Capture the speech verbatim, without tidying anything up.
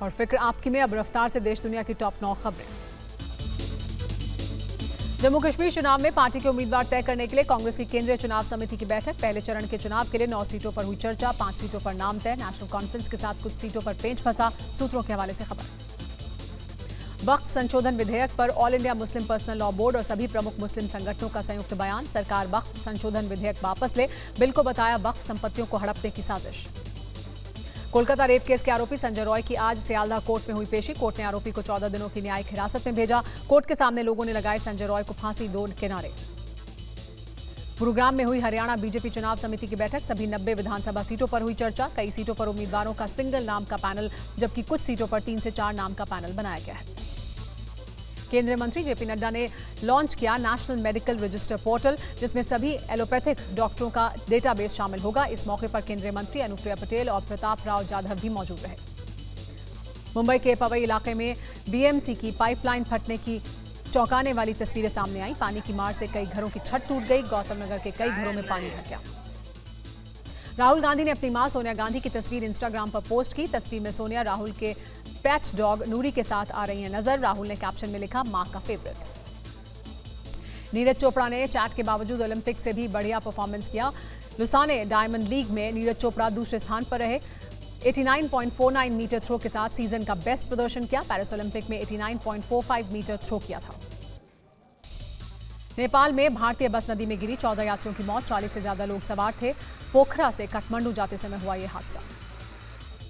और फिक्र आपकी में अब रफ्तार से देश दुनिया की टॉप नौ खबरें। जम्मू कश्मीर चुनाव में पार्टी के उम्मीदवार तय करने के लिए कांग्रेस की केंद्रीय चुनाव समिति की बैठक। पहले चरण के चुनाव के लिए नौ सीटों पर हुई चर्चा, पांच सीटों पर नाम तय। नेशनल कॉन्फ्रेंस के साथ कुछ सीटों पर पेंच फंसा, सूत्रों के हवाले से खबर। वक्फ संशोधन विधेयक पर All India Muslim Personal Law Board और सभी प्रमुख मुस्लिम संगठनों का संयुक्त बयान। सरकार वक्फ संशोधन विधेयक वापस ले, बिल को बताया वक्फ संपत्तियों को हड़पने की साजिश। कोलकाता रेप केस के आरोपी संजय रॉय की आज सियालदह कोर्ट में हुई पेशी। कोर्ट ने आरोपी को चौदह दिनों की न्यायिक हिरासत में भेजा। कोर्ट के सामने लोगों ने लगाए संजय रॉय को फांसी दो के नारे। गुरुग्राम में हुई हरियाणा बीजेपी चुनाव समिति की बैठक। सभी नब्बे विधानसभा सीटों पर हुई चर्चा। कई सीटों पर उम्मीदवारों का सिंगल नाम का पैनल, जबकि कुछ सीटों पर तीन से चार नाम का पैनल बनाया गया है। केंद्रीय मंत्री जेपी नड्डा ने लॉन्च किया नेशनल मेडिकल रजिस्टर पोर्टल, जिसमें सभी एलोपैथिक डॉक्टरों का डेटाबेस शामिल होगा। इस मौके पर केंद्रीय मंत्री अनुप्रिया पटेल और प्रताप राव जाधव भी मौजूद रहे। मुंबई के पवई इलाके में बीएमसी की पाइपलाइन फटने की चौंकाने वाली तस्वीरें सामने आई। पानी की मार से कई घरों की छत टूट गई। गौतम नगर के कई घरों में पानी भर गया। राहुल गांधी ने अपनी मां सोनिया गांधी की तस्वीर इंस्टाग्राम पर पोस्ट की। तस्वीर में सोनिया राहुल के पेट डॉग नूरी के साथ आ रही हैं नजर। राहुल ने कैप्शन में लिखा, मां का फेवरेट। नीरज चोपड़ा ने चैट के बावजूद ओलंपिक से भी बढ़िया परफॉर्मेंस किया। लुसाने डायमंड लीग में नीरज चोपड़ा दूसरे स्थान पर रहे। नवासी पॉइंट चार नौ मीटर थ्रो के साथ सीजन का बेस्ट प्रदर्शन किया। पेरिस ओलंपिक में नवासी पॉइंट चार पाँच मीटर थ्रो किया था। नेपाल में भारतीय बस नदी में गिरी, चौदह यात्रियों की मौत, चालीस से ज्यादा लोग सवार थे। पोखरा से काठमांडू जाते समय हुआ यह हादसा।